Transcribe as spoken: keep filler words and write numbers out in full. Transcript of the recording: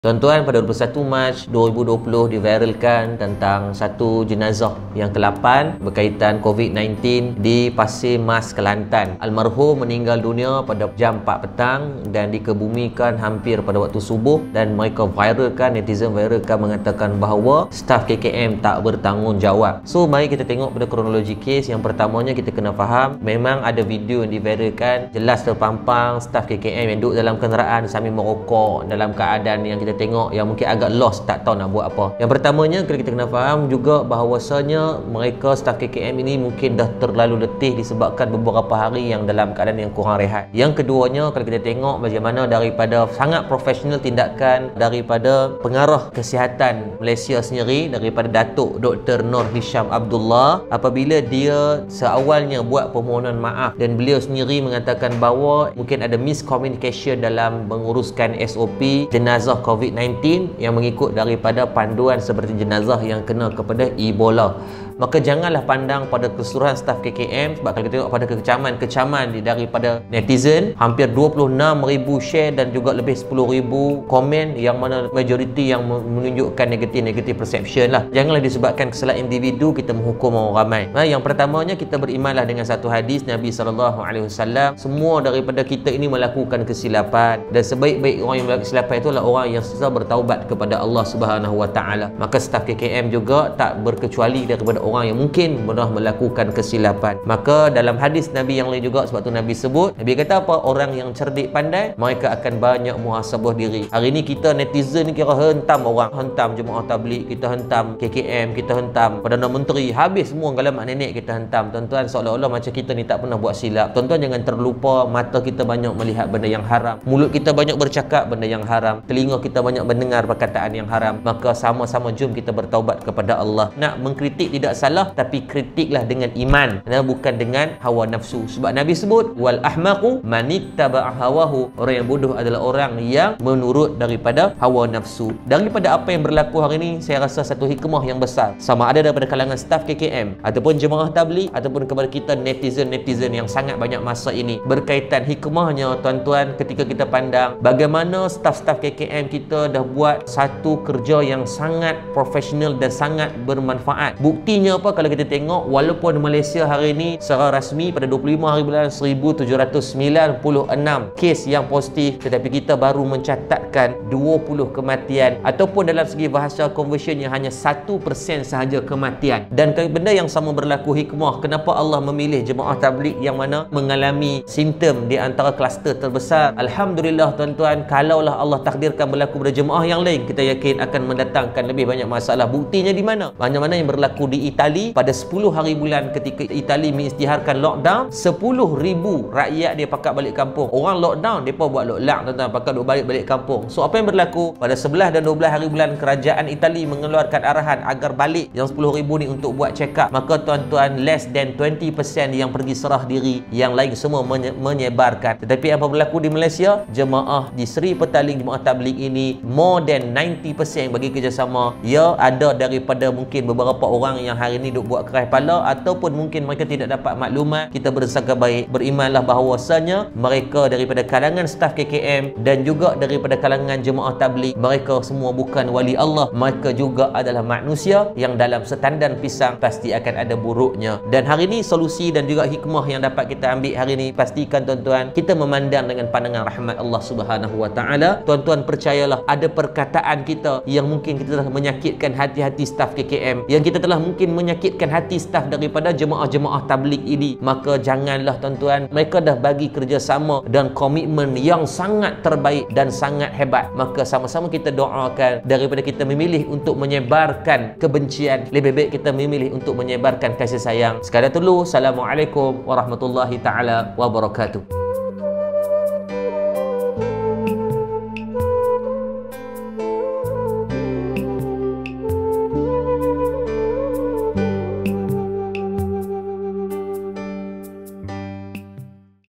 Tuan-tuan, pada dua puluh satu Mac dua ribu dua puluh diviralkan tentang satu jenazah yang kelapan berkaitan COVID sembilan belas di Pasir Mas, Kelantan. Almarhum meninggal dunia pada jam empat petang dan dikebumikan hampir pada waktu subuh, dan mereka viralkan, netizen viralkan mengatakan bahawa staf K K M tak bertanggungjawab. So, mari kita tengok pada kronologi kes. Yang pertamanya kita kena faham, memang ada video yang diviralkan, jelas terpampang staf K K M yang duduk dalam kenderaan sambil merokok dalam keadaan yang kita tengok yang mungkin agak lost, tak tahu nak buat apa. Yang pertamanya kita kena faham juga bahawasanya mereka staf K K M ini mungkin dah terlalu letih disebabkan beberapa hari yang dalam keadaan yang kurang rehat. Yang keduanya, kalau kita tengok bagaimana daripada sangat profesional tindakan daripada pengarah kesihatan Malaysia sendiri, daripada Datuk Doktor Nur Hisham Abdullah, apabila dia seawalnya buat permohonan maaf dan beliau sendiri mengatakan bahawa mungkin ada miscommunication dalam menguruskan S O P jenazah COVID sembilan belas yang mengikut daripada panduan seperti jenazah yang kena kepada Ebola. Maka janganlah pandang pada keseluruhan staf K K M, sebab kalau kita tengok pada kecaman-kecaman daripada netizen, hampir dua puluh enam ribu share dan juga lebih sepuluh ribu komen, yang mana majoriti yang menunjukkan negatif-negatif perception lah. Janganlah disebabkan kesalahan individu kita menghukum orang ramai. Nah, yang pertamanya kita berimanlah dengan satu hadis Nabi sallallahu alaihi wasallam, semua daripada kita ini melakukan kesilapan, dan sebaik-baik orang yang melakukan kesilapan itu adalah orang yang sesat bertaubat kepada Allah Subhanahu wa taala. Maka staf K K M juga tak berkecuali daripada orang orang yang mungkin pernah melakukan kesilapan. Maka dalam hadis Nabi yang lain juga, sebab tu Nabi sebut, Nabi kata apa? Orang yang cerdik pandai, mereka akan banyak muhasabah diri. Hari ni kita netizen ni kira hentam orang, hentam jemaah tabligh, kita hentam K K M, kita hentam Perdana Menteri, habis semua galam mak nenek kita hentam. Tuan-tuan, seolah-olah macam kita ni tak pernah buat silap. Tuan-tuan jangan terlupa, mata kita banyak melihat benda yang haram, mulut kita banyak bercakap benda yang haram, telinga kita banyak mendengar perkataan yang haram. Maka sama-sama jom kita bertaubat kepada Allah. Nak mengkritik tidak salah, tapi kritiklah dengan iman, dan bukan dengan hawa nafsu. Sebab Nabi sebut, wal ahmaqu manittaba'a hawahu, orang yang bodoh adalah orang yang menurut daripada hawa nafsu. Daripada apa yang berlaku hari ini, saya rasa satu hikmah yang besar, sama ada daripada kalangan staf K K M ataupun jemaah tabligh ataupun kepada kita netizen-netizen yang sangat banyak masa ini, berkaitan hikmahnya tuan-tuan, ketika kita pandang bagaimana staf-staf K K M kita dah buat satu kerja yang sangat profesional dan sangat bermanfaat. Buktinya apa? Kalau kita tengok, walaupun Malaysia hari ini secara rasmi pada dua puluh lima hari bulan seribu tujuh ratus sembilan puluh enam kes yang positif, tetapi kita baru mencatatkan dua puluh kematian, ataupun dalam segi bahasa conversionnya hanya satu persen sahaja kematian. Dan benda yang sama berlaku hikmah, kenapa Allah memilih jemaah tabligh yang mana mengalami simptom di antara kluster terbesar. Alhamdulillah tuan-tuan, kalaulah Allah takdirkan berlaku pada jemaah yang lain, kita yakin akan mendatangkan lebih banyak masalah. Buktinya di mana? Mana-mana yang berlaku di Itali pada sepuluh hari bulan, ketika Itali mengisytiharkan lockdown, sepuluh ribu rakyat dia pakat balik kampung. Orang lockdown, mereka buat lockdown tuan-tuan, pakat duk balik-balik kampung. So apa yang berlaku? Pada sebelas dan dua belas hari bulan, kerajaan Itali mengeluarkan arahan agar balik yang sepuluh ribu ni untuk buat check up. Maka tuan-tuan, less than dua puluh persen yang pergi serah diri, yang lain semua menye menyebarkan. Tetapi apa berlaku di Malaysia? Jemaah di Seri Petaling, jemaah tabligh ini more than sembilan puluh persen bagi kerjasama. Ya, ada daripada mungkin beberapa orang yang hari ni duk buat keras kepala, ataupun mungkin mereka tidak dapat maklumat. Kita bersangka baik, berimanlah bahawasanya mereka daripada kalangan staf K K M dan juga daripada kalangan jemaah tabligh, mereka semua bukan wali Allah. Mereka juga adalah manusia yang dalam setandan pisang pasti akan ada buruknya. Dan hari ini solusi dan juga hikmah yang dapat kita ambil hari ini, pastikan tuan-tuan kita memandang dengan pandangan rahmat Allah Subhanahu wa taala. Tuan-tuan percayalah, ada perkataan kita yang mungkin kita telah menyakitkan hati-hati staf K K M, yang kita telah mungkin menyakitkan hati staf daripada jemaah-jemaah tabligh ini. Maka janganlah tuan-tuan, mereka dah bagi kerjasama dan komitmen yang sangat terbaik dan sangat hebat. Maka sama-sama kita doakan, daripada kita memilih untuk menyebarkan kebencian, lebih baik kita memilih untuk menyebarkan kasih sayang. Sekadar dulu, Assalamualaikum warahmatullahi taala wabarakatuh.